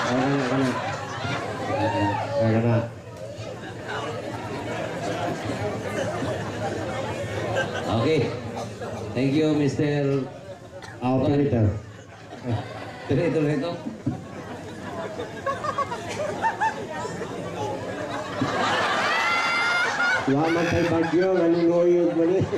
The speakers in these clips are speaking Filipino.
Kana. Okay. Thank you, Mr. Operator. Ito. Wa man tay bagyo nanunuyog man ni.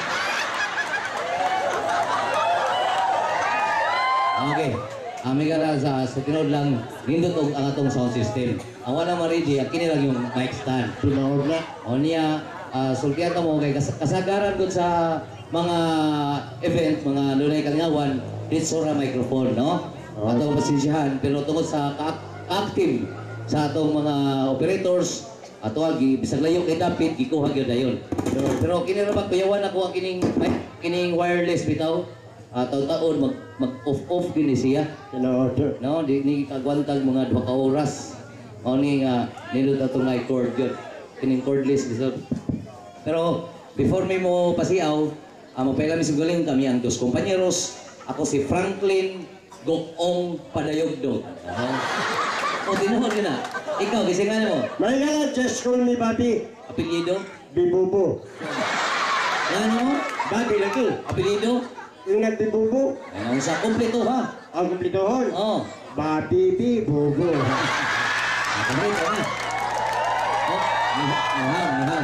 Okay. Ami ka sa tinod lang nindot og ang atong sound system. Ang wala ma-ready, kini lang yung mic stand. Tunaw na. O niya, sultihan ka mo kay kasagaran doon sa mga event, mga lunay kalingawan, dito ra microphone, no? Atong pasensyahan, pero tungod sa active sa atong mga operators, ato agi bisag layo kay dapat gikuha gyud dayon. Pero kini ra magkuyawan ako ang kining wireless bitaw. Taon-taon mag-off gini siya. Tunaw. No, di ni kagwantag mga 2 ka oras. O ni nga nindot atong na cord gyud. Kining cordless bisag. Pero before mi mo pasiaw, mapailan mi siguling kami ang dos kompanyeros. Ako si Franklin Gokong Padayogdog. O tinuod ka na. Ikaw, gisingan mo. May nga, just call me Bobby. Apelyido? Bibubo. Ano mo? Bobby lagi. Apelyido? Yung nagbibubo. Ang sa kumpleto ha? Ang kumplitohon. Oo. Bobby Bibubo. Kumpleto na. Oh, niham.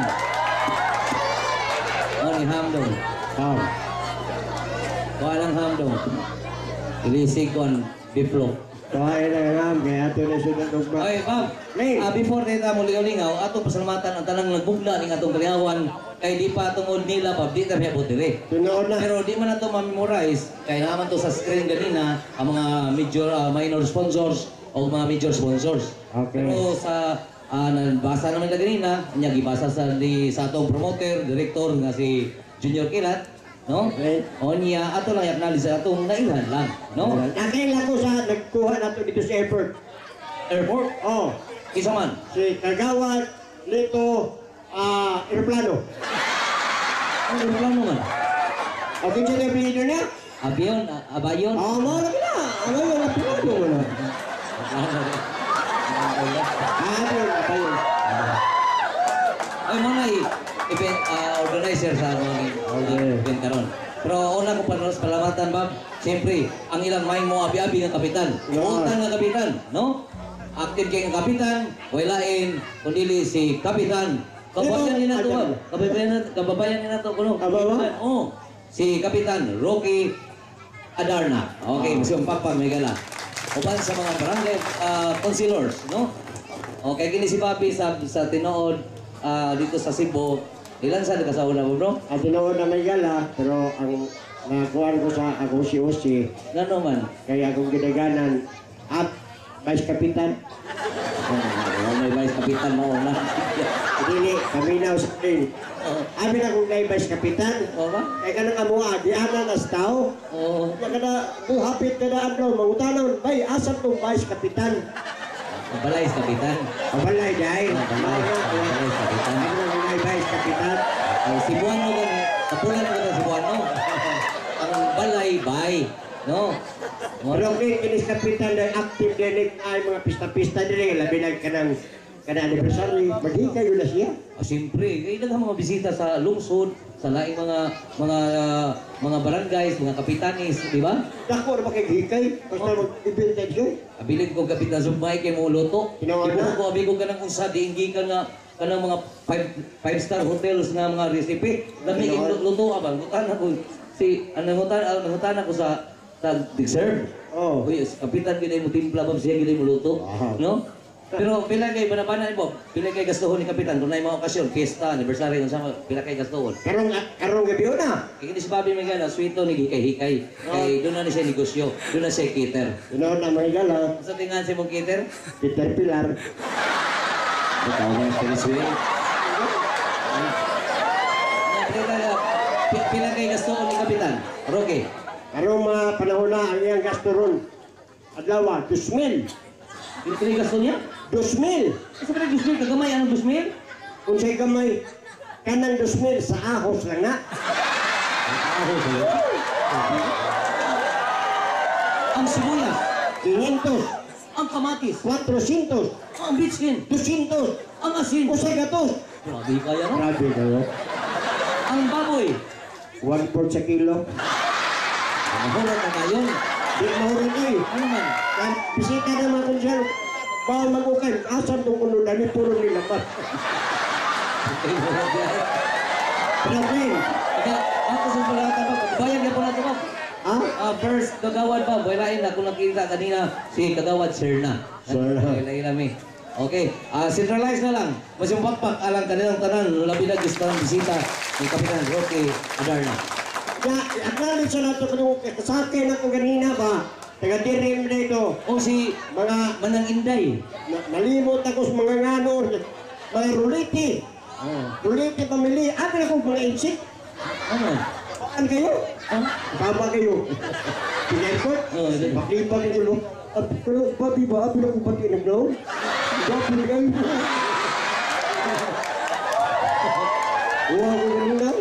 Oh, niham doon. Ham. Kuha lang ham doon. Ilisig kon biflo. Kaya na ham, kaya ito na sunod ng ba. Okay, Bob. Before tayo mo lingaw, atong pasalamatan ang tanang nagbugla ning atong kalihawan kay di pa tungod nila Bob, di ta miyabot dire. Tunood na. Pero di man nato ma-memorize kay naman to sa screen ganina ang mga major minor sponsors o mga major sponsors. Okay. Pero sa nabasa naman na ganina, niya gibasa sa atong promoter, director nga si Junior Kilat, no? Okay. O niya ato lang acknowledge sa atong nailan lang, no? Nakailan ko sa nagkuha na ito dito sa airport. Airport, Oh, isa man. si Kagawad, Lito, aeroplano. Ano yung plano man? Okay siya na pinito niya? Abiyon, abayon. Mo lagi na. Ano yung aeroplano mo na? Abayon. Ay, mga event organizer sa event karon. Pero una ko palamatan, Bob. Siyempre, ang ilang mind mo abi-abi ng kapitan. Utang ng kapitan, no? Active kay ng kapitan, walain, kundili si kapitan. Kababayan ni nato, Bob. Kababayan ni nato, kuno. Ababa? Oo. Si Kapitan Rocky Adarna. Okay, mas yung pakpang may gala. Uban sa mga barangay councilors, no? Okay, kini si Papi sa tinuod dito sa Cebu. Ilan sa kasauna mo, bro? At tinood na may gala, pero ang nakuhaan ko sa akong si Osi, Ngano man? kaya akong ginaganan, Vice Kapitan. May vice kapitan mo na. Dili, kami na sa akin. Abi na kung kay Vice Kapitan. Oo ba? Kaya ka nang amuha, di ana nas tao. Oo. Kaya ka na, buhapit ka na ano, mangutanon, bay, asap tong Vice Kapitan. Balay kapitan. Kabalay, dahil. Balay kapitan. Abi na kung kay Vice Kapitan. Ay, Cebuano ka, kapulan ko na Cebuano. Ang balay, bay. No? Pero kung kinis Kapitan na active din ay mga pista-pista din, labi na ka ng anniversary, maghikay yun na siya. Siyempre, daghang mga bisita sa lungsod, sa laing mga barangays, mga kapitanis, di ba? Dako na makighikay, basta mag-event siya. Abilin ko kapitan Zumbay kay mo luto. Tinawa na. Ibuko ko abi ko kanang unsa diinggi ka nga kanang mga 5-star hotels nga mga recipe. Dami Tinawa. luto abang ngutan ako si nangutan ako sa dessert. Oh. Uy, kapitan gid mo timpla ba siya gid mo luto, Wow. no? Pero pila kay banabanan ni Bob? Pila kay gastuhon ni kapitan kung nay mga okasyon, fiesta, anniversary unsa pila kay gastuhon? Karong gabi na. Kaya si Bobby may gana, sweeto ni hikay-hikay. Kay doon na siya negosyo, doon na siya cater. Tinood na may gala, Sa tingan si mong cater? Peter Pilar. Ikaw na yung Venezuela. Pila kay gastuhon ni kapitan? Roque. Karong mga panahon na ang iyang gasto ron. Adlaw, 2,000. Pila kay gasto niya? 2,000. Sa pala 2,000, kagamay ang 2,000? Kung siya'y gamay, kanang 2,000 sa ahos lang na. Ang sibuyas. 500. Ang Ang kamatis. 400. Ang bitchin. 200. Ang asin. Usay gatos. Grabe kaya no? Grabe kayo. Ang baboy. 1/4 sa kilo. Mahulog na ngayon. Di mahurot kayo. Ano man? Kan bisita naman kung siya. Bawal mag-ukay. Asan itong ununan ni puro nilaman. Problem. Kaya, ako sa pala tabag. Bayag niya po na tabag. Ha? First, kagawad pa. Walain na. Kung nakita kanina, si kagawad Serna. Serna. Walain namin. Okay, centralize na lang. Mas yung pakpak alang kanilang tanan. Labi na gusto ng bisita ni Kapitan Roque Adarna. Ya, acknowledge na ito kung kasakay na kung ganina ba. Taga-dirim na ito. O si Mga Manang Inday. nalimot ako sa mga ngano. Mga ruliti. Oh. Ruliti pamili. Ano na kung mga insik? Ano? Paan kayo? Baba kayo. Pinayot? Oh, ito. Pakipa kayo lo. Pero babi ba? Abi na kung pati naglaw? Babi na kayo. Uwa ko ganun daw.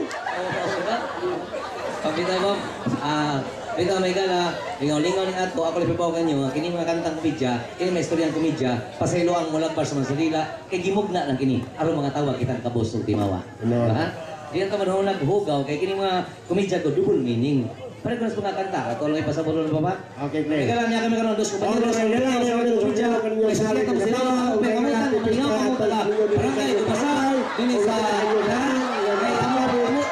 Kapita ko, ito may gala, lingaw-lingaw ni Ato, ako lipipaw kanyo, kini mga kantang komedya, kini mga istoryang komedya, pasaylo ang mulag par sa Mansulila, kay gimugna lang kini, aron mga tawag kitang kabos ng timawa. Ano? Diba? Diyan ka manahon naghugaw, kay kini mga komedya ko, double meaning. Pare ko na mga kanta, ato lang ipasabot ng baba. Okay, May play. gala niya kami karon dos ko, Oh, komedya, may sakit ako sila, may kamutan, malingaw ka mo tala, barangay, dumasal, dini sa, may amo,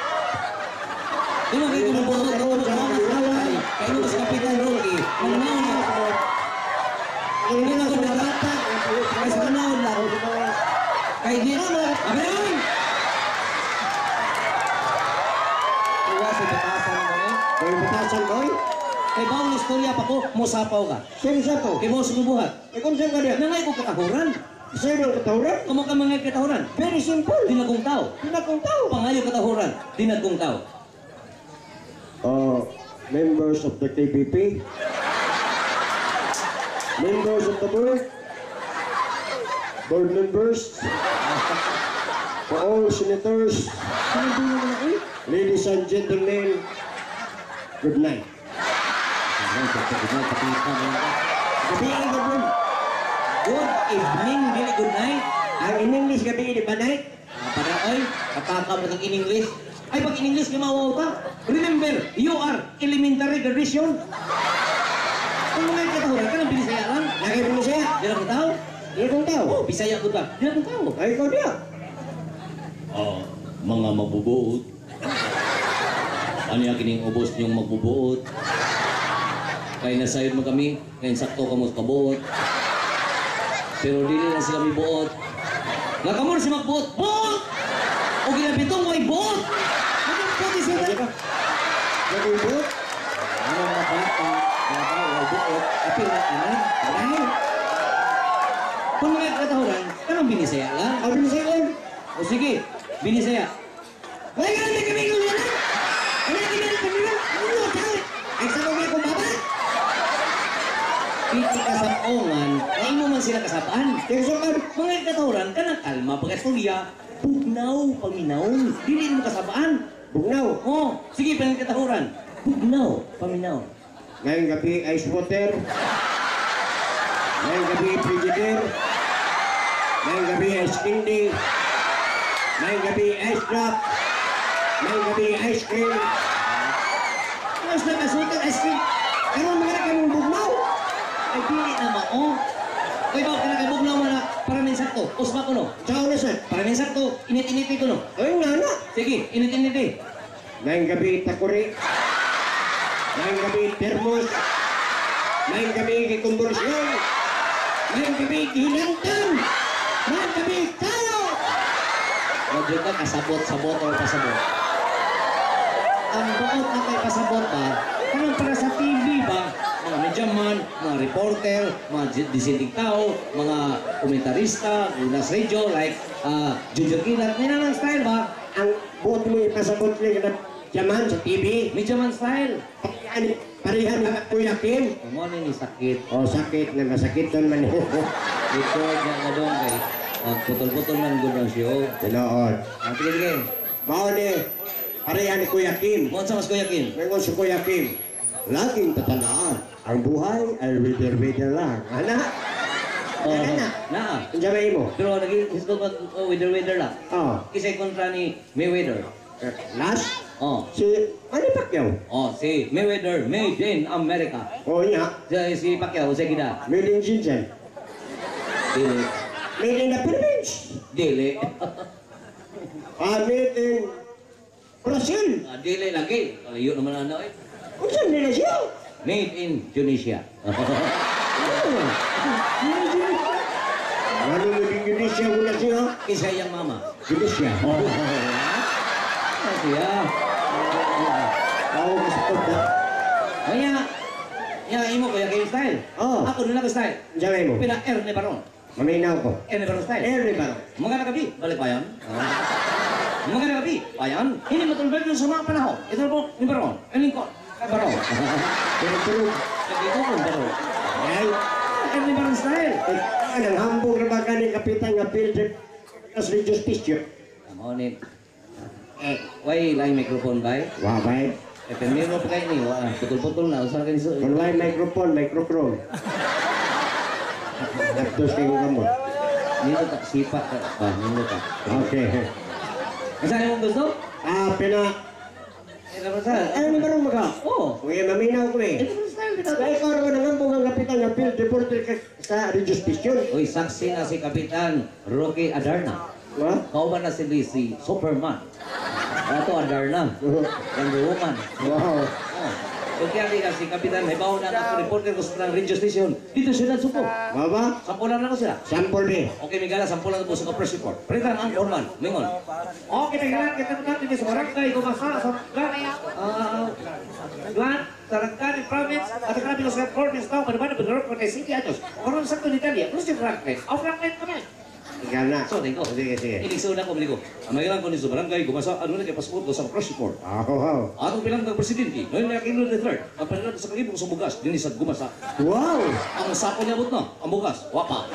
di mo kayo kumubuot ako ng mga kalay. Kaya mo sa Kapitan Roque, mananaw na. Hindi na ako narata. Kaya sa mananaw na. Kaya di na. Abraham! Iwa sa batasan mo eh. May batasan ko eh. Kaya bawang istorya pa ko, musapaw ka. Sino siya to? Kaya mo sumubuhat. Eh kung saan ka niya? Nangay ko katahuran. Sino ang katawran? Kamo ka mga katahuran. Very simple. Dinagong tao. Pinakong tao. Pangayo katahuran. Dinagong tao. Members of the KPP, members of the board members, for all senators, ladies and gentlemen, good night. Gabi ang gabon. Good evening, very good night. Ang in English gabi di ba night? Para oy, katakam na in English. Ay, pag in English ka mawaw ka. Remember, you are elementary graduation. Kung mga katahuran ka ng Binisaya lang. Lagi mo siya. Di lang tao. Hindi kong tao. Oh, Bisaya ko ba? Di lang tao. Ay, ikaw niya. Mga mabubuot. Ano yung kining ubos niyong magbubuot? Kaya nasayod mo kami, ngayon sakto ka mo kabuot. Pero dili na sila may buot. Nakamor si magbuot. Buot! O ginabitong mo ay buot! Pwede sila. Nag-ibot. Ano mga bata, mga bawal buot, apil na anak, aray. Kung mga katahuran, anong Binisaya lang? Ang binisaya. O sige, Binisaya. Wala ka naman kami ng anak! Wala ka naman kami ng anak! Ay, sa mga kong baba. Piti kasapongan, ay mo man sila kasapaan. Tingsukan. Mga katahuran, kanang kalma, pag-estorya, bugnaw, paminaw, dili mo kasapaan. Bugnaw. Oh, sige, panang katahuran, bugnaw, paminaw. Ngayong gabi, ice water. Ngayong gabi, frigidaire. Ngayong gabi, ice candy. Ngayong gabi, ice drop. Ngayong gabi, ice cream. Mas na kasutan, ice cream. Ano mga kamong bugnaw? Ay, dili na mao. Uy, ba, kanang bugnaw mo na, para min sakto, usma ko no. Saan na siya? Para min sakto, init-init ko no. Ay, nana. Sige, init-init. Ngayong gabi, takuri. Ngayong gabi, termos. Ngayong gabi, kikonversyon. Ngayong gabi, hinantang. Ngayong gabi, tayo. Huwag ka kasabot-sabot o pasabot. Ang buot na kay pasabot ba, kanang para sa TV ba, mga medyaman, mga reporter, mga disindig tao, mga komentarista, unas radio, like Junior Kilat, may nalang style ba? Ang buot mo ipasabot niya na jaman sa TV. Medyaman style. Parihan na Kuya Kim. Kumano ni sakit. Oh, sakit na masakiton man. Ito, diyan ka doon kay putol-putol man gudang siyo. Tinood. Sige. Mao ni parihan ni Kuya Kim. Mo sa mas Kuya Kin. Ngayon si Kuya Kim. laging tatandaan, ang buhay ay wither-wither lang. Ana? Ana? Na. Ang jamay mo? Pero naging histo ko weather lang. Oh. Kisay kontra ni Mayweather. Last? Oh. Si Manny Pacquiao. Oh, si Mayweather, made in America. Oo nga. Si Pacquiao, sa gida. Made in Jinjen. Dili. Made in the Philippines. Dili. Made in Brazil. Dili lagi. Layo naman ano eh. Kung saan nila siya? Made in Indonesia. Ano mo din Indonesia muna siya? Isa yung mama. Indonesia. Siya. Ako gusto ko. Kaya, imo ko yung style. Oh. Ako nila ko style. Ang jamay mo? Pina Erne Baron. Maminaw ko. Erne Baron style. Everybody. Maganda gabi, balik pa yan. Maganda gabi, ayan. Hindi matulbad yung sa mga panahon. Ito po, ni Baron. Lingkod. Baron. Tulog-tulog. Ito po, Baron. Ay, Erne Baron style. anong hambog na baka ni Kapitan nga Philip as Regis Picture. Amonit. Why lang microphone ba? Wabay. Meron pa kayo ni, putol-putol na. Usara kayo ni Kung may microphone. Tapos kayo ka mo. Nito tak sipa ka. Nito tak. Okay. Saan mo gusto? Pina. Ano naman ang maka? Oo. Uy, maminaw ko eh. Ito mo style dito. Kaya ikaw naman ang hambog ang Kapitan nga Philip reporter ka sa Regis Picture. Uy, saksi na si Kapitan Rocky Adarna. Ha? Kauban na si Superman. Ito Adarna. Wonder Woman. Wow. Oh. Kaya di si Kapitan, may baon na ako reporter ko sa radio station. Dito sila suko. Baba? Sampulan na ko sila. Sample be. Okay, may gala, sampulan ko sa press report. Palitan ang forman, mingon. Okay, may gala, kita natin sa barangay, kumasa, sa Glan, sa Rangkari province, at ang kami sa province now, maniman na pinarap ko na City Atos. Karoon sa ito ni Italia, kung siya Rangkari, off-Rangkari kami. Ikaw na. So, tingko. Sige, sige. Iligsaw na ko, mali ko. Ang mayroon ko ni sa barangay, kumasa, ano na kay passport ko sa press report. Wow. Atong bilang ng presidente, ngayon na kilo the third, ang panilang sa kalibong sa bugas, din sa gumasa. Wow. Ang sako niya bot na, ang bugas, wapa.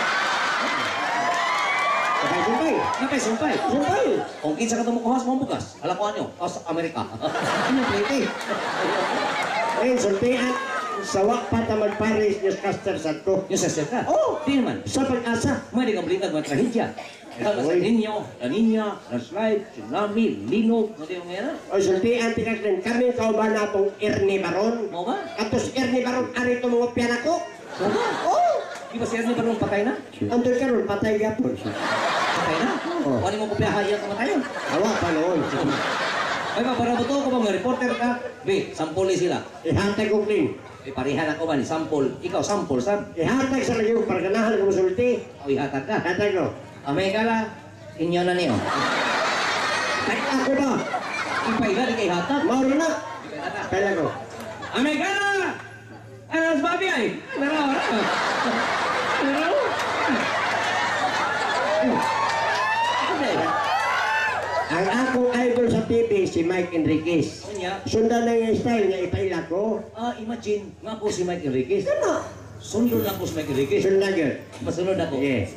Sumpay. Napay, sumpay. Sumpay. Kung kinsa ka tumukuhas mo ang bugas, alakuan nyo, sa Amerika. Ano pwede? Ayun, sultian. Sawa pa ta magparis newscaster sa ko. Yung sa ka? Oh. Di naman. Sa pag-asa. May di kang balitag mga trahedya. Kaya sa ninyo, La Nina, landslide, tsunami, linog, hindi mo ngayon. O sultian tikas din kami kauban na itong Ernie Baron. Mo ba? Atos Ernie Baron, ari itong mga piyan ako. Oh. Di ba siya ba nung patay na? Andun ka ron, patay gapon. Patay na? Oo. Ano mo kupiyahayan ka matayon? Awa pa noon. Ay ba, para ba to ko ba mga reporter ka? Be, sampuli sila. Ihatag ko clean. Parihan ako ba ni sampol? Ikaw sampol sab. Ihatag sa lagi para ganahan ko sulti. O ihatag ka. Hatag ko. Amay kala, inyo na niyo. Ay ako ba? Ipaiga di kay hatag. Mauro na. Kaya ko. Amay kala! Ano sa babi ay? Pero, Ang akong idol sa TV, si Mike Enriquez. Kanya, Sundan na yung style niya, ipaila ko. imagine, nga po si Mike Enriquez. Ano? Sundol na po si Mike Enriquez. Sundan yun. Masunod ako. Yes.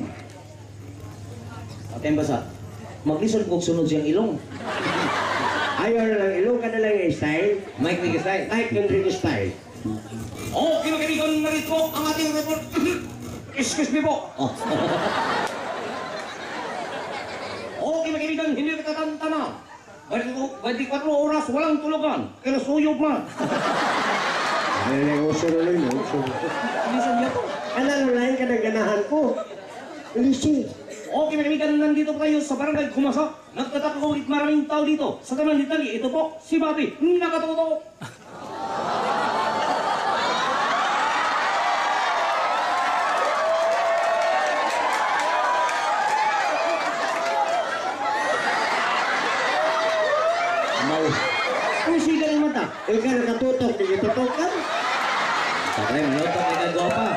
At yung basa, maglisod kong sunod siyang ilong. Ayaw na lang, ilong ka na lang yung style. Mike Enriquez tayo. Mike Enriquez style. Oh, kinakaligan na rin po ang ating report. Excuse me po. Oh. Oh, kinakaligan, hindi kita tantana. 24 oras, walang tulugan. Kaya suyog man. Ano na yung uso na lang yun? Bilisan niya po. Ano na lang ka na ganahan ko? Lisi. Oh, kinakaligan, nandito po tayo sa barangay Kumasa. Nagtataka ko ulit maraming tao dito. Sa taman Italy, ito po, si Bobby. Nakatuto. Ang siga ng mata. Ikaw nakatutok, di tutok ka. Sabay, manutok ni Kagwapa.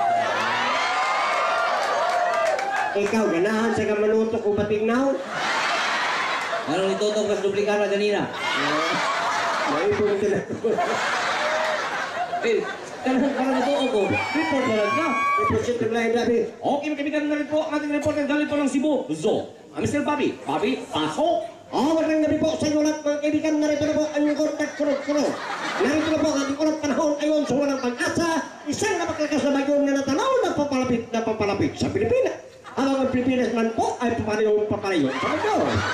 Ikaw, ganahan sa kamanutok o patignaw. Ano nitutok ka sa duplikana kanina? Maipon ka na. Eh, karang natuto ko. Report na lang ka. Ipusit ng lahi dabi. Okay, magkaibigan na rin po ang ating reporter galing po ng Cebu. Zo. Mr. Bobby. Bobby, pasok. Magandang gabi po sa inyo lahat mga kaibigan. Narito na po ang kontak kuno-kuno. Narito na po ang ating ulat panahon ayon sa walang pag-asa. Isang napakalakas na bagyo na natanaw na papalapit sa Pilipinas. Habang ang Pilipinas man po ay papalayo sa bagyo.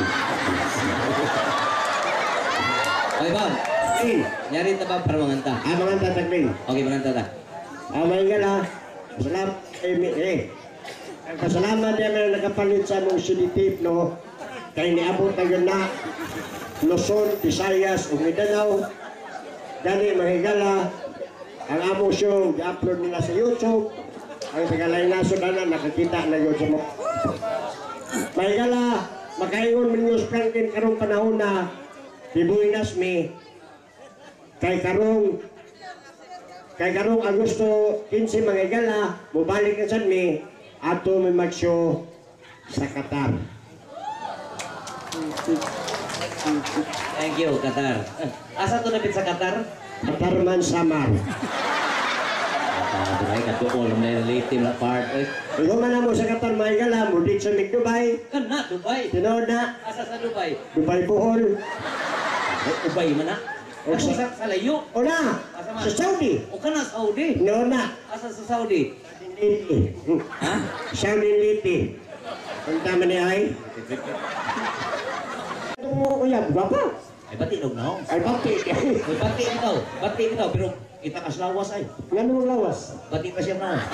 Okay, Bob. Nyari ito ba para manganta? Manganta tagling. Okay, manganta ta. May gala. Salamat. Pasalamat yan na nakapalit sa mong sinitip, no? Kaya niabot na yun na Luzon, Visayas, Mindanao. Dali, mahigala. Ang amo show, i-upload nila sa YouTube. Ang tagalay na na nakakita na yun sa mga. Mahigala, makaingon mo News Franklin karong panahon na Bibuinas mi. Kay karong Agosto 15 mahigala, mubalik na sa mi. Ato may mag-show sa Qatar. Thank you, Qatar. Asa to napit sa Qatar? Qatar man Samar. Ay, katuol na yung late na part. Ikaw man mo sa Qatar, may gala, mudik sa Dubai. Kana, Dubai. Tinood na. Asa sa Dubai? Dubai Bohol. Dubai man na. Asa sa layo? O na, sa Saudi. O ka na, Saudi? Tinood na. Asa sa Saudi? Liti. Ha? Saudi Liti. Ang tama niya ay? Ito mo kuya, baba. Ay, bati daw na ako. Ay, bati. Ay, bati bitaw. Pero kita kas lawas ay. Nga mong lawas. Bati pa siya na.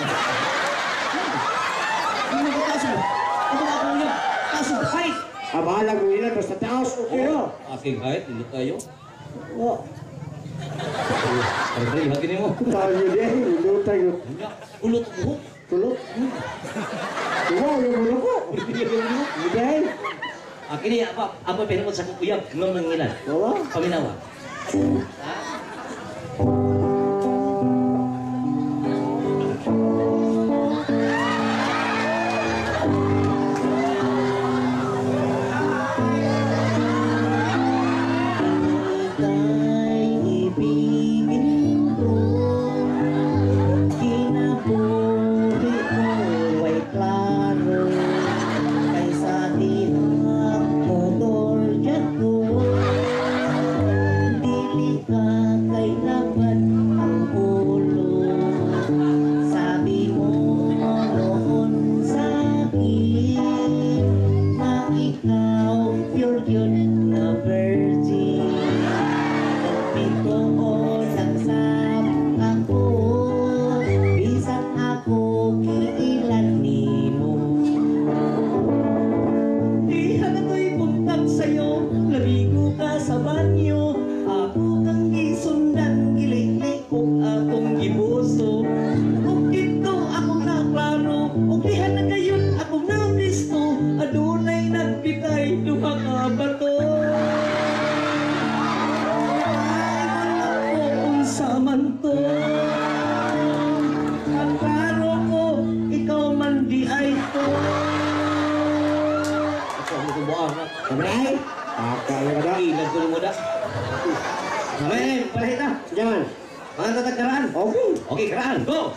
Ano ba taas mo? Ano ba ako yun? Taas mo, height! Bahala ko nila, basta taas, okay o. Aking height, hindi tayo. O. Ay, hati niyo mo. Tayo din, hindi tayo. Ulot buhok. Tulog. Tumaw yung ulo ko. Hindi. Kini apa pinunod sa kukuyab ngam ng ilan. Oo. Paminawa. Ha? Okay, keraan, go!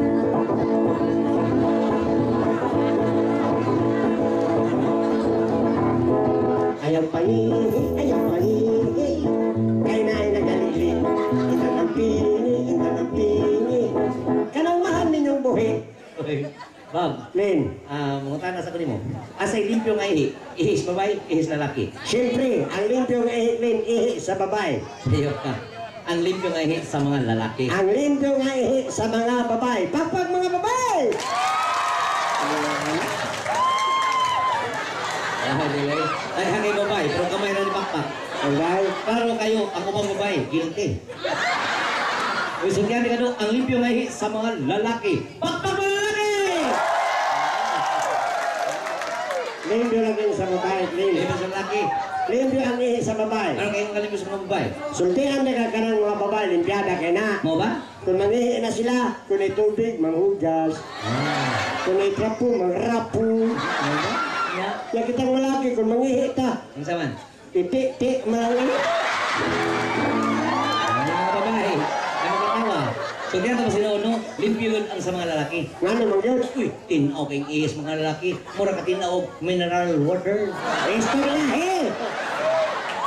Ayaw pangihi, kay na ay nagalili. Ito ng pini. Kanang mahal ninyong buhi. Okay. Bob, Lin, mga tanas ako nimo. Asay limpyo nga ihi. Ihis babae, ihis lalaki. siyempre, ang limpyong ihi, Lin, ihi sa babae. Sayo ka. Ang limpyo nga ihi sa mga lalaki. Ang limpyong ihi sa mga babae. Pagpag mga babae! Ay, hangay babae, pero kamay na ni Pakpak. Alright? Klaro kayo, ako bang babae, guilty. Uy, sugyan ka doon, ang limpyo nga ihi sa mga lalaki. Pakpak mga lalaki! Limpyo lang yun sa babae, Lin. Limpyo sa lalaki. Limpyo ang ihi sa babae. Ano kayong kalimpyo sa mga babae? Sultihan na kakanang mga babae, limpiada kay na. Mo ba? Kung mangihi na sila, kung may tubig, manghugas. Kung may trapo, mangrapo. Mo ba? Yeah. Kaya kitang malaki, kung mangihi ta, Ang saman? iti-ti, mangihi. Ang mga babae, ay makatawa. So diyan tapos sila no, limpyo yun ang sa mga lalaki. Nga naman yun. Uy, tinaw kayong ihis mga lalaki. Mura ka tinaw, mineral water. Esto lahi.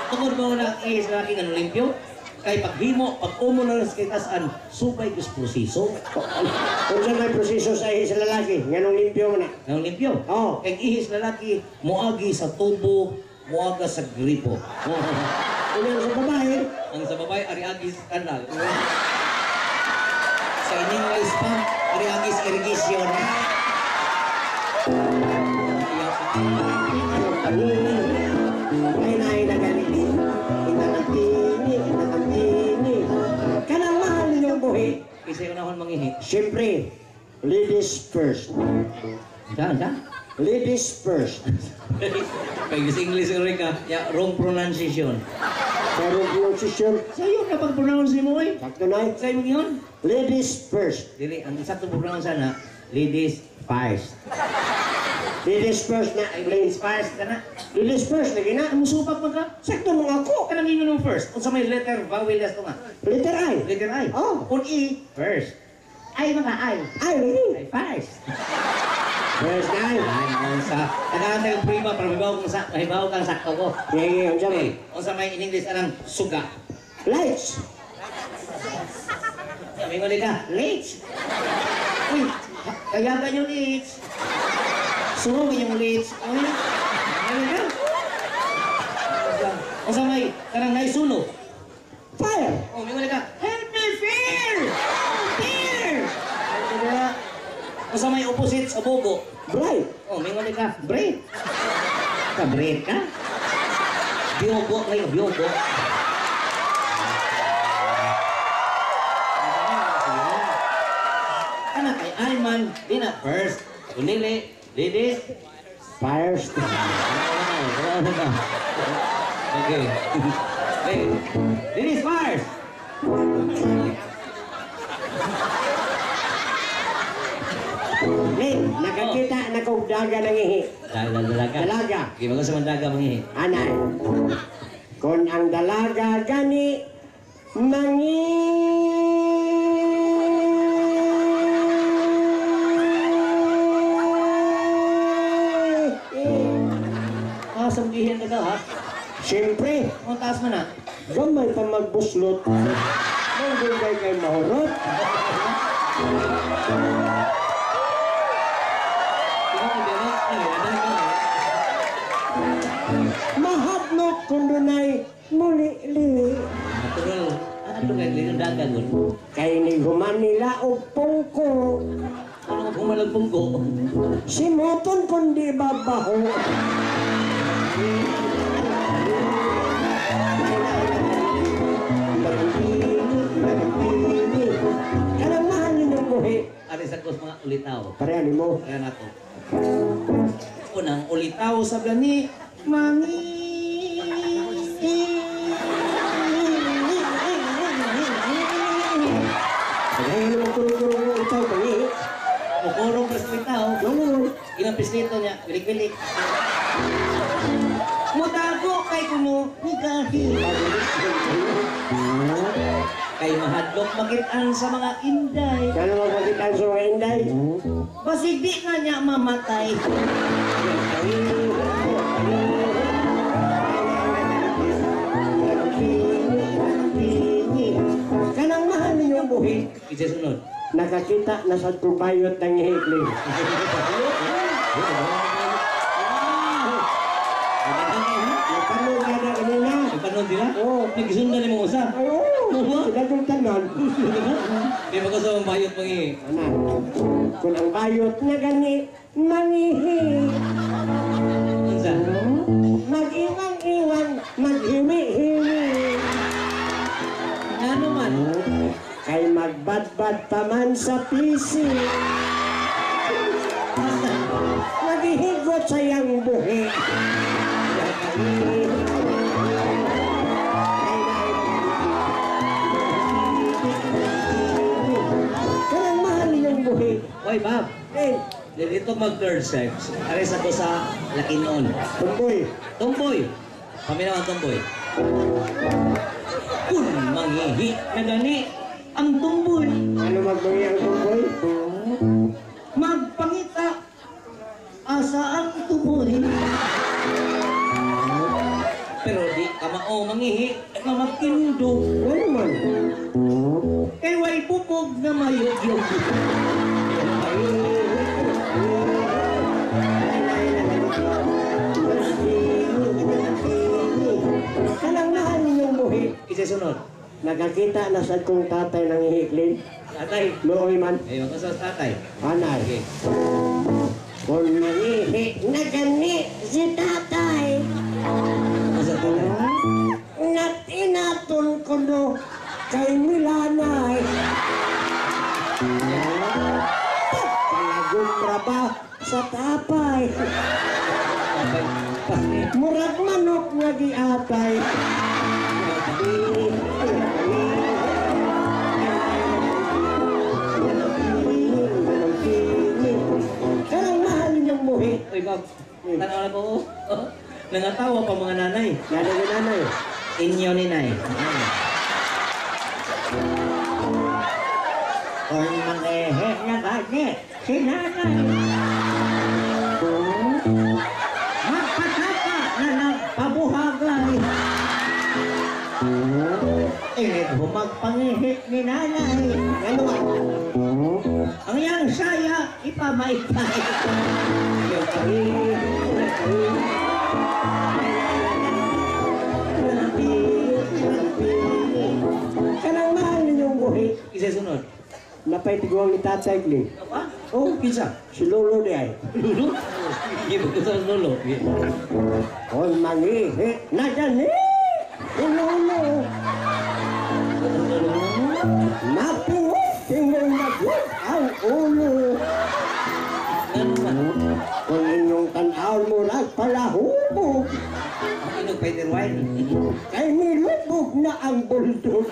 Tungod mo na ihis na laki ng limpyo. Kay paghimo, pag umo na sa kitasan, supay kus proseso. Kung saan may proseso sa ihis sa lalaki, ganong limpyo mo na. Ang limpyo. Oo. Kay ihis lalaki, muagi sa tubo, muaga sa gripo. Kung yan sa babae, Ang sa babae, ariagis kanal. Sa ining ways pa, ariagis irrigation. ay nagali. Inanatini. Kanang mahal ninyong buhi. Isa yung nahon mangihi. Siyempre, ladies first. Saan? Ladies first. Kay gusto English rin ka, wrong pronunciation. Pero pronunciation, Sa'yo na pag-pronounce mo eh. sakto na. Sa'yo mo yun. Ladies first. Dili, ang isa itong pronounce sana, ladies first. Ladies first na. Ay, ladies first ka na. Ladies first, lagi na. Ang musupag mo ka. Sakto mo ako. Kanang inyo nung first. Kung sa may letter, vowel las to nga. Letter I. Letter I. Oh. Kung E, first. Ay mga I. I, lagi. Ay, first. First na. Ang sa, tagaan prima, para mahibaw kang sakto ko. Ngayon, siya Okay, kung sa may in English, anong suga. Lights. Sabi mo ka, late. Uy, kaya ka yung late. Sumo mo yung late. Uy, ano ka? Kung sa may, karang naisulo. Fire. Oh, may ka, help me, fear! Fear! Kung sa may opposite sa bogo. Bright. Oh, may ka, break. Ka-break ka? Biogo kayo, biogo. Anak kay Ayman, di na first. Kunili, ladies. Fires. Okay. Hey, ladies first. Ning, nakakita na kong daga ng ihi. Dalaga. Dalaga. Gimana sa mandaga mangihi? Anay. Kung ang dalaga gani, Sambihin na daw ha? Siyempre, Ang taas mo na. gamay pa magbuslot. Manggugay kay mahurot. Mahapnot kung dunay muli-li. Natural. Ano kaya linundagan mo? Kay ni human nila o pungko. Ano kung malagpong ko? Si Moton kundi babaho. Magpili. Kanang mahal ninyong buhi. Ari sa kus mga ulitaw. Parehan mo. Kaya na to. Unang ulitaw sa gani, mangi. Parehan mo kurong-kurong itaw. Pangi. Mukurong pres ulitaw. No. Ilang pislito niya, bilik-bilik. Mutago kay kuno ni Gahi. Kay mahadlok makitaan sa mga inday. Kano magpagitan sa mga inday? Basig di nga niya mamatay. Kanang mahal ninyong buhi. Isa sunod. Nakakita na sa tubayot ng ihikli. Napanood ka na kanina. Ipanon sila? Oo. Nagisundan ni mo usa. Oo. Sila kong tanon. Di ba kasi ang bayot pangi? Ano? Kung ang bayot na gani, mangihi. Unsa? Mag-iwang-iwang, maghimi-himi. Ano man? Kay magbadbad pa man sa PC. Naghihigot sa iyang buhi. Kanang mahal niyong buhi. Oy, Bob. Eh, Dito mag-third sex. Ares ako sa Lakinon. tumboy. Tomboy. Paminaw ang tomboy. Kung manghihi na gani ang tomboy. Ano magbuhi ang tumboy? Magpangita asa ang tomboy. Pero di ka mao mangihi nga magtindog. Ano man? Kay way bubog na mayog-yog. Kanang mahal ninyong buhi. Isa sunod. Nakakita na sa kong tatay ng ihiklin. Tatay. Nooy man. Ayaw ka sa tatay. Anay. Okay. Kung nangihi na gani si tatay. Ano sa tatay? Na tinatun ko no kay Milanay. Palagumbra ba sa tapay? Murag manok nga giatay. Karang mahal niyong buhi. Uy, Bob. Tanaw na po. Nangatawa pa mga nanay. Nanay ni nanay. Inyo ni nay. Kung mangehe na gani si nanay. Magpasaka na nagpabuhagay. Magpangihi ni nanay. Ano ba? Ang yang saya ipamaitay. Kanang mahal ninyong buhi. Isa sunod. Napay tiguang ni Tatay Kling. Apa? Oh, Kinsa? si Lolo di ay. Lulu? Hindi ba ko sa lolo? Kung mangihi na gani si Lolo. Mapingot magwag ang ulo. Ano man? Kung inyong tanaw mo nagpalahubog, Ang inog Peter Wine. kay nilubog na ang buldog.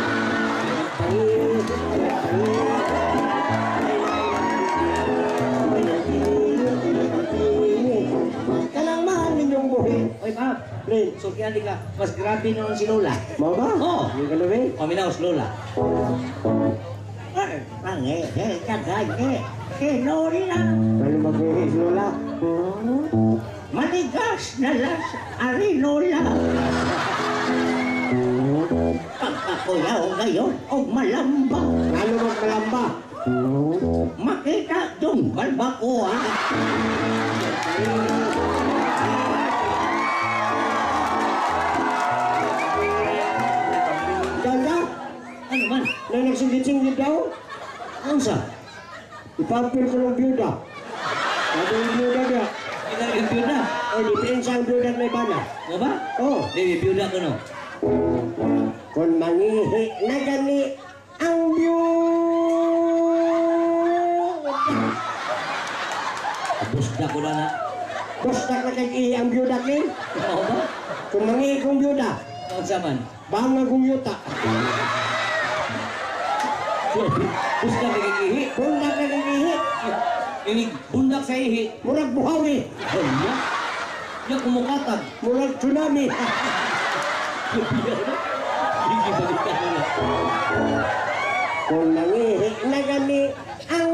Kanang mahal ninyong buhi. Oy, Bob. Lin, Sukyan di ka. Mas grabe noon si Lola. mau ba? Oo. Yung kalawin? Paminaw si Lola. Pangihi ka gani si Lola. Ano maghihi si Lola? Maligas na las ari Lola. Pagkakuyaw ngayon o malamba. Ano malamba? Makita dong balbakoa. Ganda? Ano man? Na nagsinggit-singgit daw? Ano sa? Ipapil ko ng byuda. Sabi yung byuda niya. Pinag-review na. O, diferensya ang byuda may bana. Ano ba? Oh, Review na ko no. kung mangihi na gani ang byuda. Busda ko na na. Basta ka kag-ihi ang byuda kin. Oo ba? Kung mangihi kong byuda, Ano sa man? banga kong yuta. Busda ka kagihi. Kung na ka kag-ihi, Ini bundak sa ihi. murag buhawi, Hala. Yung kumukatag. murag tsunami. Hindi balik ka na. Kung nangihi na gani ang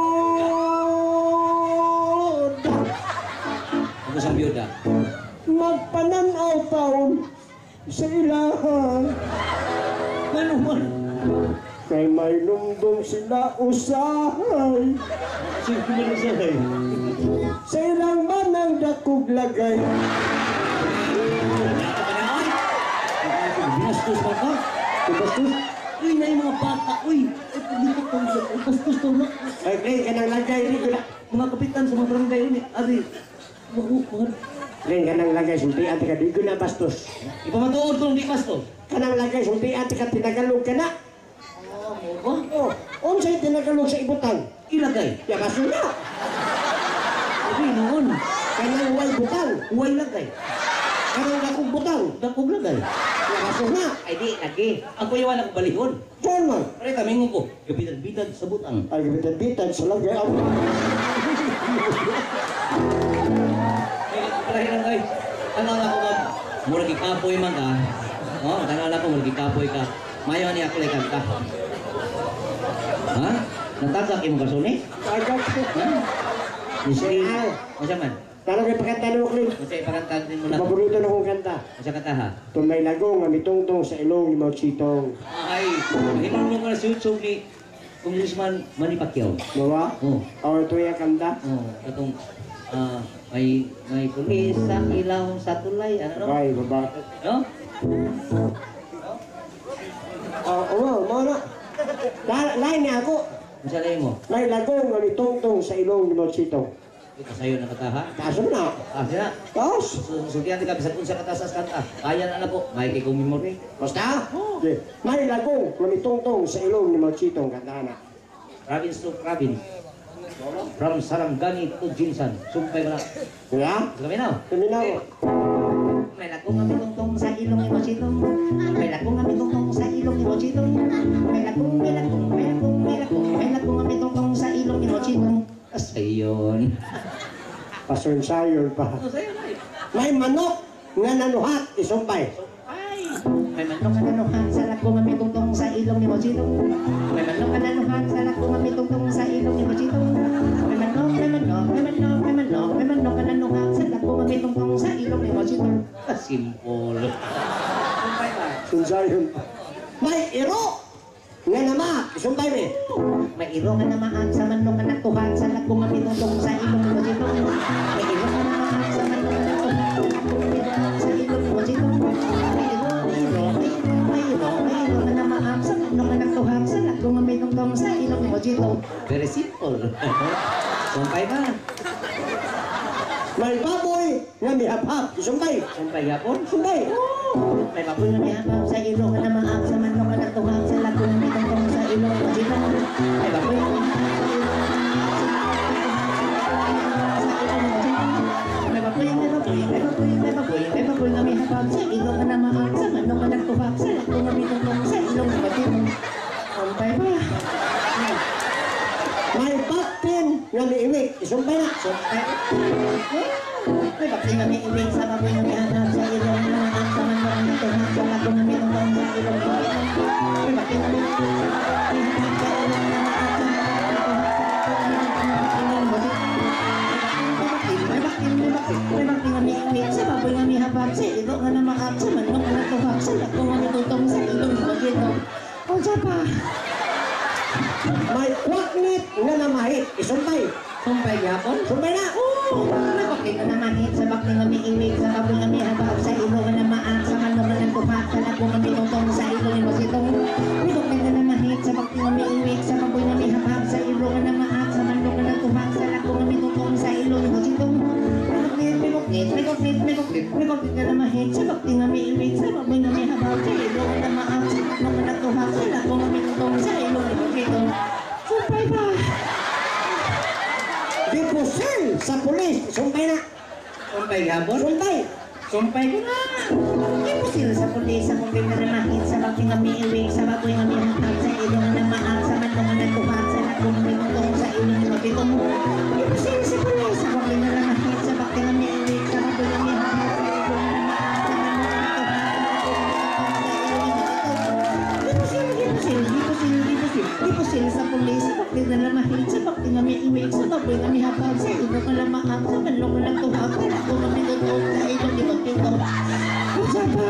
byuda, Ano sa byuda? magpananaw taon sa ilahan. Ano man? Kay may lumdong sila usahay, Sige ko man sa hay. sa ilang manang dakog lagay. Binastos ba ka? Bastos, Uy, na yung mga bata. Uy, ay pagdikot ko sa bastos to na. ay Glenn, kanang lagay, di ko na. Mga kapitan sa mga barangay yun eh. Ari, mga Glenn, kanang lagay, sulti ate ka, di ko na bastos. ipamatuod ko hindi bastos. Kanang lagay, sulti ate ka, tinagalog ka na. Oh, Oh, unsay tinagalog sa ibutang? ilagay. Ya, bastos na. Sabi noon, Kanang way butang, huway lagay. kanang dakog butang. Dakog lagay. Ya, bastos na. Ay di, lagi. Ang kuyawan ako balihon. Diyan man. Pare, tamingon ko. Gabitan-bitan sa butang. Ay, bitan-bitan sa lagay ako. Pare lang kay. Tanong ako mag. Murag ikapoy man ka. Oh, tanong ako murag ikapoy ka. Mayo ni ako lekad ka. Ha? Natagak imong kasuni? Agad ko. Ha? Miskin. Masa man? Tanong kay pakanta ni Oklin. Kasi ipakantan din mo na. Paborito na kong kanta. Asa kanta ha? Tumay lagong nga mitungtong sa ilong ni Mao Zedong. Ay, hinunong ko na si YouTube ni Congressman Manny Pacquiao. Bawa? Oh. O ito yung kanta. Oh, itong may pulis sa ilaw sa tulay, ano no? Ay, baba. No? Mo na. Lain niya ako. Ang salay mo? May lagong nga mitungtong sa ilong ni Mao Zedong. Ito sa'yo na kataha. Kaso na. Sina? Tapos. Sugyan ka, bisag kung sa katasas kanta. Kaya na ko, may kay kong memory. Basta? Okay. May lagong nga mitungtong sa ilong ni Mao Zedong. Kanta na. Province to province. From Sarangani to Jinsan. Sumpay mo na. Kaya? Kami na. Tuminaw. May lakong kami tungtong sa ilong ni Mochitong. May lakong kami tungtong sa ilong ni Mochitong. May lakong kami tungtong sa ilong ni Mochitong. Asayon. Pasunsayon pa. May manok nga nanuhat. Isumpay. May manok ka nanuhan sa lakong kami tungtong sa ilong ni Mochitong. May manok ka nanuhan sa lakong kami tungtong sa ilong ni Mochitong. May manok ka nanuhan sa lakong kami tungtong sa ilong ni Mochitong. Simple. Sumpay ba? Sunsayon pa. May iro nga namak. Isumpay me. May iro nga namaan sa manok nga natuhan sa lakong kami tungtong sa ilong ni Mochitong. May iro nga namaan sa manok nga natuhan sa ilong ni Mochitong. May iro nga namaan sa manok nga natuhan sa lakong kami tungtong sa ilong ni Mochitong. Very simple. Sumpay ba? May baboy nga mihap-hap. Isumpay. Sumpay yapon? Sumpay. May baboy nga mihabang sa ilong nga namaan sa manok nga natuhan sa lakong kami tungtong sa ilong ni Mochitong. May baboy nga may baboy nga mihabang sa ilong nga namaan sa manok nga natuhan sa lakong kami tungtong sa ilong ni Mochitong. Sampay ba? May baktin nga miiwik. Isumpay na. Sampay. May bakit nga miiwik sa baboy nga mihabang sa ilong nga namaan sa manok nga natuhan sa lakong kami tungtong sa ilong ni Mochitong. May bakit nga miiwik sa baboy nga mihabang sa ilong nga namaan sa manok nga natuhan sa ilong ni Mochitong. May bakit nga miiwik sa baboy nga mihabang sa ilong nga namaan sa manok nga natuhan sa lakong kami tungtong sa ilong ni Mochitong. O pa. May kwaknit nga namahit. Isumpay. Sumpay yapon? Sumpay na. May bakit nga namanhit sa bakit nga miiwik sa baboy nga mihabang sa ilong nga namaan sa manok nga natuhan sa lakong kami tungtong sa ilong ni Mochitong. May bakit nga namanhit sa bakit nga miiwik sa baboy nga mihabang sa ilong nga namaan sa manok nga natuhan sa lakong kami tungtong sa ilong ni Mochitong. May bakit nga namanhit sa bakit nga miiwik sa baboy nga mihabang sa ilong nga namaan sa manok nga natuhan sa lakong kami tungtong sa ilong ni Mochitong. Sumpay ba? Dipusil sa pulis. Sumpay na. Sumpay yapon? Sumpay. Sumpay ko na. Imposible sa pulis sa kung pinanamahit sa bakit nga miiwik sa baboy nga mihabang sa ilong nga namaan sa manok nga natuhan sa lakong kami tungtong sa ilong ni Mochitong. Imposible sa pulis sa kung pinanamahit sa bakit nga miiwik sa baboy nga mihabang sa ilong nga namaan sa manok nga natuhan sa lakong kami tungtong sa ilong ni Mochitong. Imposible sa pulis sa bakit pinanamahit sa bakit nga miiwik sa baboy nga mihabang sa ilong nga namaan sa manok nga natuhan sa lakong kami tungtong sa ilong ni Mochitong. Sapa?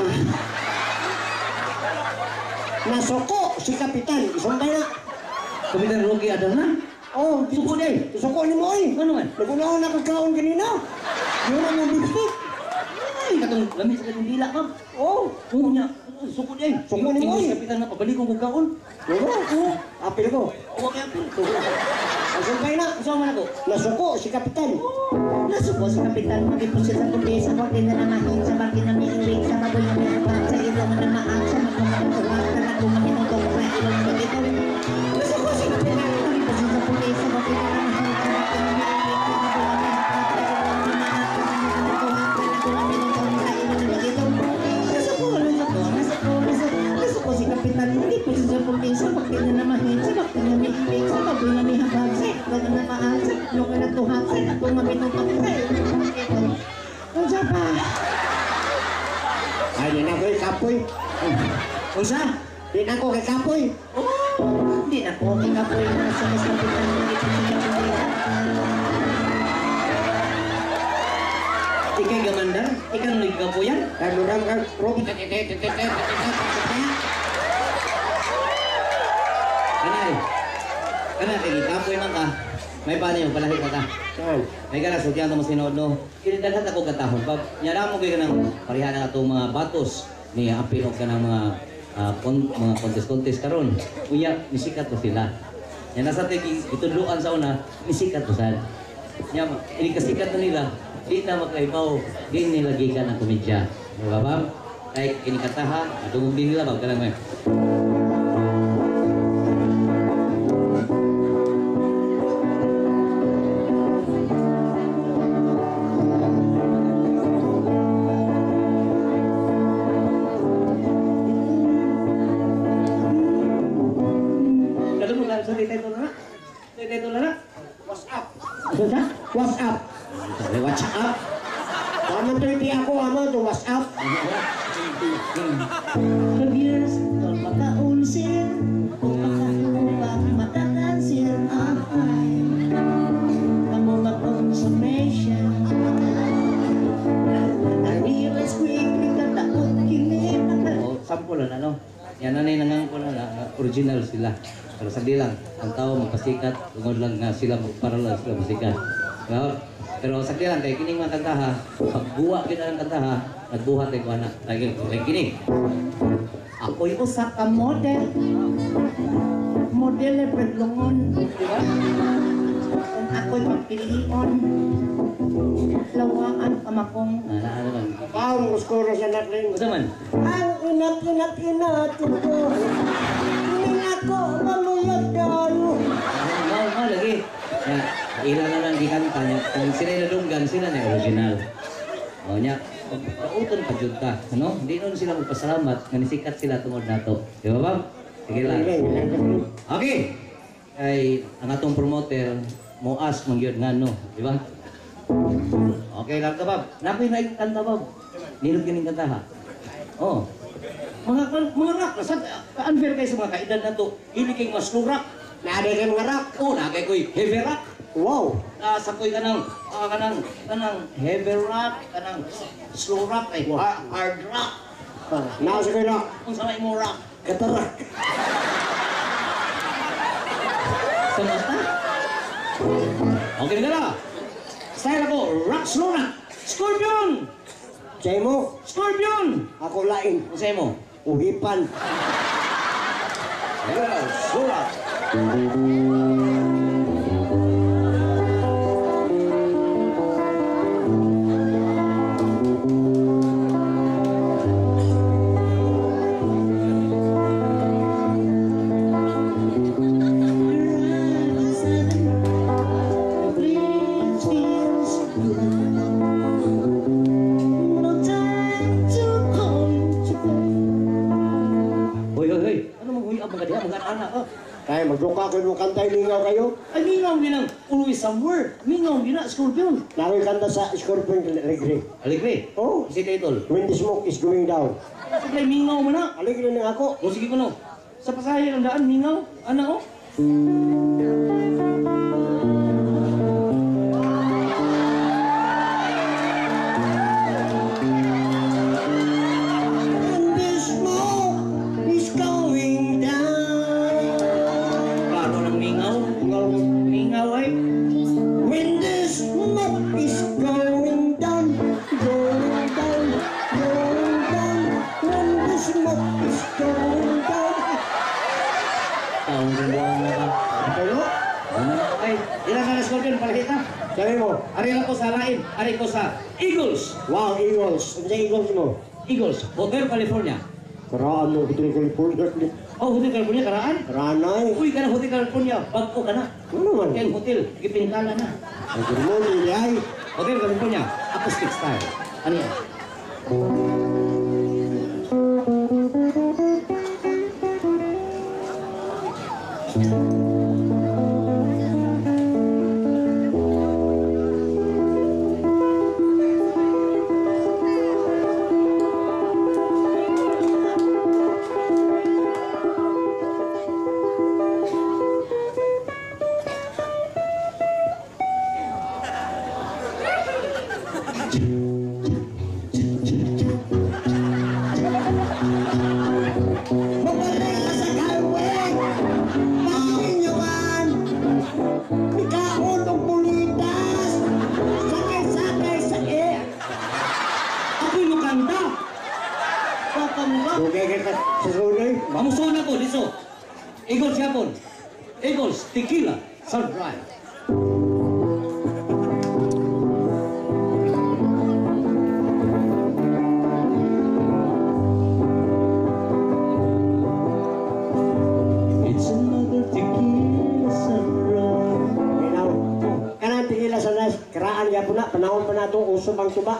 Nasuko si Kapitan. Isumpay na. Kapitan Rocky ada na? Oh, suko day. Suko ni mo ay. Ano man? Nagunaon na kagkaon kanina. Yun ang yung lipstick. Ay, katong lamit sa katong dila, ma'am. Oh, Oo niya. Suko niya. Suko ni mo, eh. Kapitan na pabalik kong kagkaon. yun o. Apil ko. Huwag kaya po. Isumpay na. Saan man ako? Nasuko si Kapitan. Nasuko si Kapitan mag-ipusit sa pulis sa bakit na namahin sa bakit na miiwik sa baboy na mihabang sa ilong na namaan sa manok nga natuhan sa lakong nga minutong sa ilong ni Mochitong. Nasuko si Kapitan mag-ipusit sa pulis sa bakit na namahin sa bakit na miiwik sa baboy na mihabang sa ilong na namaan sa manok nga natuhan sa lakong nga minutong sa ilong ni Mochitong. Nasuko si Kapitan mag-ipusit sa pulis sa bakit na namahin sa bakit na miiwik sa baboy na mihabang sa ilong na namaan sa manok nga natuhan sa lakong nga minutong sa ilong ni Mochitong. O pa. Ay, di na ko kapoy. Unsa? Di na ko kay kapoy. Hindi na po kinapoy na sa mas kapitan ng ito sa kapitan. kang ligaw po yan. Tanurang kang Rob. Kanay. Kanay, ikapoy man ka. May paano yung palahi ka ka. Saan? May ka na, sutyan ito mo sinod, no? Kinidaghat ako katahon. Pag nyara mo kayo ka ng parihan na itong mga batos, niya apilog ka ng mga contest karon. Uya, nisikat ko sila. Yan nasa itudluan sa una, nisikat ko saan. Yan, inikasikat na nila, di na makaibaw, di nila gikan ang komedya. Diba ba? Kahit inikataha, matungog din nila, magkalang may. WhatsApp. WhatsApp. Tama to hindi ako, ama to WhatsApp. Years, kung makaulsin, kung makatubak, makakansin, kamu mag-consummation. I-realize quickly, katakot kini. Sample na, ano? Yan nanay nangang ko na original sila. Pero sabi lang, ang tao magpasikat, tungod lang nga sila, para lang sila masikat. Pero sabi lang, kay kining mga kantaha, pagbuwa kita ng kantaha, nagbuhat ay kuha na. Kay kining. Ako'y usa ka model. Model ay predlungon. Di ba? Kung ako'y magpilion, lawaan kamakong. Ano man? Paong muskuro sa natin. Ano man? Ang inat ko. Hindi ako maluyag kayo. Lagi. Ya, ilan na lang gikanta niya. Kung sila nadunggan, sila na original. O niya, pauton pa dyan ka. Ano? Hindi nun sila magpasalamat nga nisikat sila tungod nato. Di ba ba? Sige lang. Okay. Ay, ang atong promoter, muas mangyod nga no. Di ba? Okay lang ka, Bob. Napay na yung kanta, Bob. Nilog yan yung kanta, ha? Oh. Mga rock, unfair kayo sa mga kaedad na to. Hindi kayo mas rock. Naaday kayo mga rock. Oh, nakay ko'y heavy rock. Wow. Sa ko'y kanang heavy rock, kanang slow rock, ay hard rock. Nasa kayo rock. Kung saan mo rock. Katarak. Samasta? Okay na lang. Style ako, rock slow rock. Scorpion! Sa'yo mo, Scorpion! ako lain. Kung sa'yo mo? Uhipan. Yeah, slow rock. Kaya magduka ko yung kantay lingaw kayo. Ay, mingaw din ang always somewhere. Mingaw din na, Scorpion. Nakoy kanta sa Scorpion Alegre. Aligre. Oh, Si title. when the smoke is going down. Supply mingaw mo na. Alegre na ako. O sige ko no. Sa pasahe ng daan, mingaw. Ano o? When the smoke is going down. Klaro ng mingaw. Mingaw ay. When the smoke is going down, going down, going down. When the smoke is going down. Taong gano'n na ba? Ano? Ay, ilan na Scorpion, palahita. Sabi mo, Ari lang ko sa lain. Ari ko sa Eagles. wow, Eagles. Ano sa Eagles mo? Eagles, Hotel California. Karaan mo, Hotel California. Oh, Hotel California, karaan. Karanay. Uy, ka na Hotel California. Bago ka na. Ano naman? Yan, hotel. Gipingkala na. Ang mo, nilay. Hotel California, acoustic style. Ano yan? Tequila Sunrise. It's another tequila sunrise. Minaw. Kanang tingila sa nas, karaan ya po na, panahon pa na itong uso bang tuba.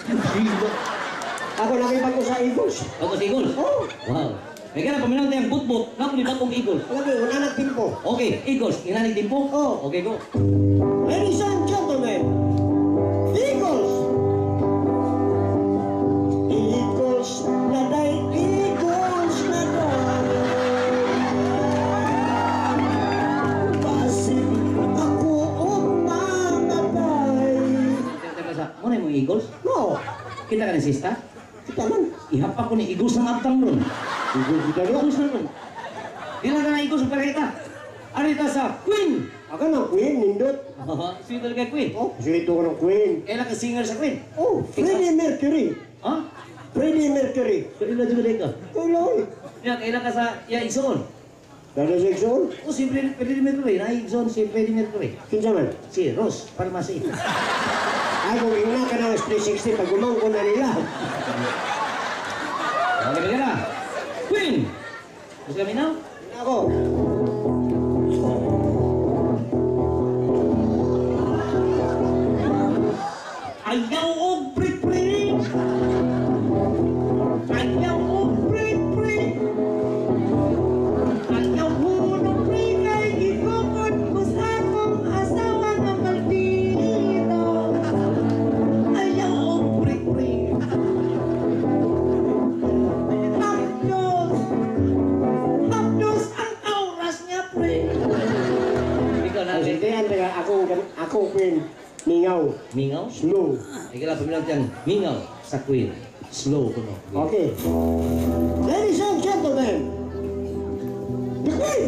Ako nakipag ko sa Eagles. Bago si Eagles? Oh, Wow. May ka na paminaw tayong butbut. Naku ni Batong Eagles. lagi, wala na timpo. Okay, Eagles. Inanig din po? Oh. Okay, go. Ladies and gentlemen, Eagles! Eagles na day, Eagles na day. Basin ako umangatay. Teka sa, muna yung Eagles? No, Kita ka ni sista? kita man. Ihap ako ni Eagles ng abtang ron. Eagles kita rin. Eagles na ron. Dila ka na Eagles para kita. Arita sa Queen. Ako ng Queen, nindot. Sino talaga Queen? Oh, sirito ko ng Queen. Kailan ka singer sa Queen? Oh, Freddie Mercury. Ha? Freddie Mercury. Kailan juga ka? Kailan? Kailan ka sa Igsoon? Dada seksyon? Oh, si Freddie Mercury. Na Igsoon si Freddie Mercury. Kinsa man? Si Rose Pharmacy. Ay, kung ina ka ng 360, pag umangko na nila. Okay, bigyan na. Queen! Gusto kami na? Ako. Ayaw og prik-prik! Ayaw og prik-prik! Ayaw hunong prik ay gikukod ko sa akong asawa nga maldito. Ayaw og prik-prik! Hapdos ang auras niya, prik! Ikaw na, Ang sintihan, taga ako Queen. Mingaw. Mingaw? Slow. Ikaw lang pamilang tiyang mingaw sa Queen. Slow ko no. Okay. Ladies and gentlemen, the Queen!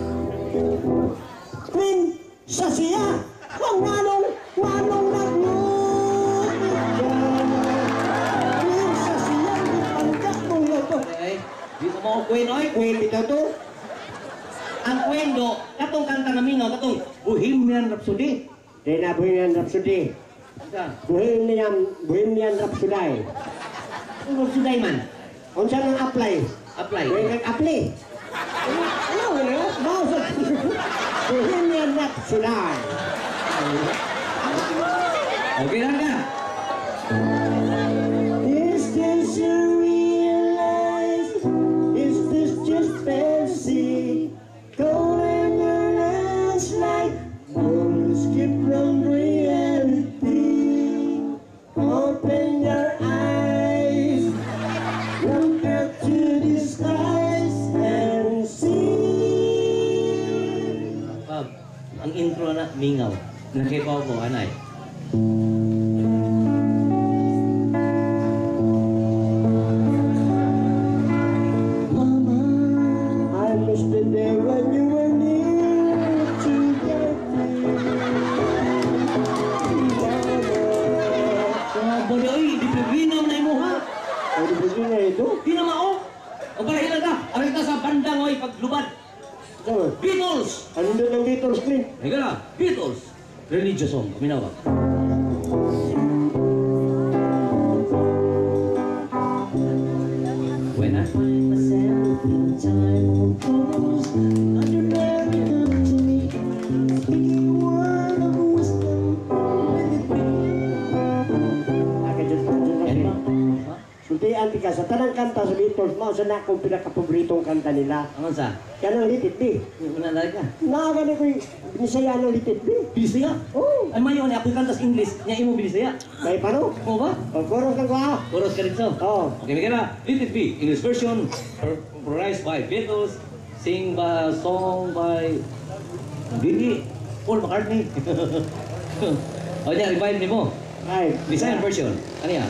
Queen sa siya! Ang manong naglupit ka. Queen sa siya, ipangkat mo lang to. Okay. Di ko mo Queen, oy. Queen, ito to? Ang Queen do, katong kanta na mingaw, katong Bohemian Rhapsody. Di na Bohemian Rhapsody. Ika, Bohemian Rhapsody. ang Rhapsody man. Kung saan ang apply? Apply. Bohemian apply. Ano? Ano? Bohemian Rhapsody. Okay lang ka. Is this a real life? Is this just fancy? Going your last night, don't skip from reality. Open your eyes, look up to the skies and see. Bob, ang intro na mingaw. Nakipaw ko, anay. Mama, I miss the day when you were near to get me. Bodo, oy, di paginaw na imo ha. Ay, di ba niya ito? Di na mao. O palahilan ka, aray ka sa bandang, oy, paglubad. Tama. Beatles! Ano doon ang Beatles, Clint? Ika na, Beatles! Religious song, paminaw ka. When I find myself in time of troubles, under very good to me, speaking a word of wisdom, let it be. Sultian ka sa tanang kanta sa Beatles mo, sa na akong pinakapaboritong kanta nila. Ano sa? Yan ang Let It Be. Yung unalay ka? Nakakani ko yung binisaya ng Let It Be. Binisaya? Oh, Ay mayo, ni ako kantas English, niya imo binisaya. may pano? Oo ba? O, koros lang ko ha. Chorus ka rin so. Oh, Okay, may na. Let It Be, English version, popularized by Beatles, song by Billy, Paul McCartney. O niya, revive ni mo. ay. Design version. Ano yan?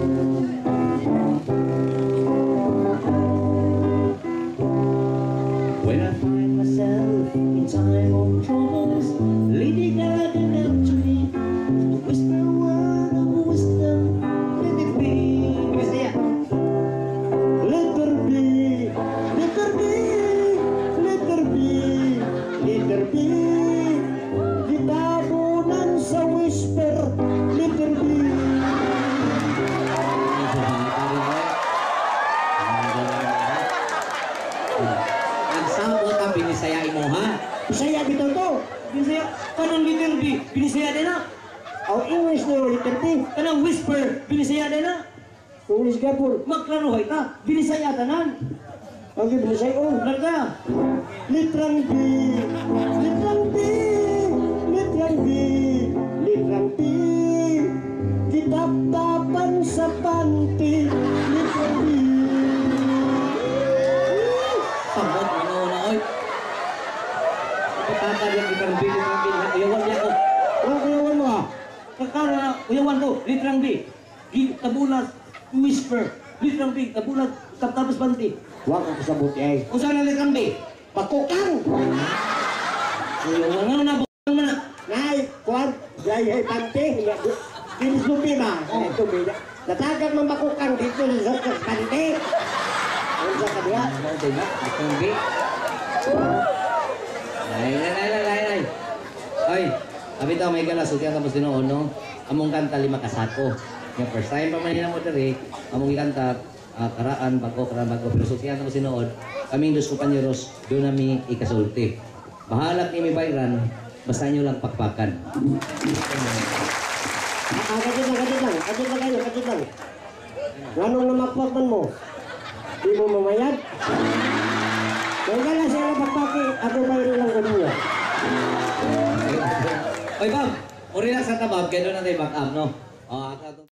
When I find myself in time of troubles, Lady Gaga come to me to whisper a word of wisdom. Let it be. Bisaya. Let her be, let her be, let her be, let her be. binisaya din na. Ang English na yung letter P. Kanang whisper, binisaya din na. English gapon. Magklaruhay ta, binisaya tanan. Ang gibinisay oh. Larga. Litrang B. Litrang B. Litrang B. Litrang B. Kitap-tapan sa panty. Litrang B. Sambot, ano na, oy. Patakad yung litrang B, uyawan niya ako. Ano kayawan mo ah? Kakara na, uyawan ko, litrang B. Tabulat, whisper, litrang B, tabulat, tapos banti. Huwag ako sa buti ay. Kung saan ang litrang B? Pakukang! Uyawan, ano na, bukang mo na. Nay, kuwan, gaya panty. Kinis mo pima. Ito bida. Natagang mamakukang dito sa panty. Ano sa kabila? Ano, diba? Litrang B. Ay. Ay, abi tayo may galas, uti tapos dinoon, no? Among kanta lima kasako. Yung first time pa man nila mo diri, among ikanta, karaan, bago, pero sutihan tapos dinoon, kaming dos kompanyeros, doon namin ikasulti. Bahalak ni may bayran, basta nyo lang pakpakan. Kadit lang. Anong namakpakan mo? Di mo mamayad? Kung gala siya napakpaki, ako mayroon lang ko niya. Oy, Bob, uri lang sa tabab, kaya doon natin back up, no?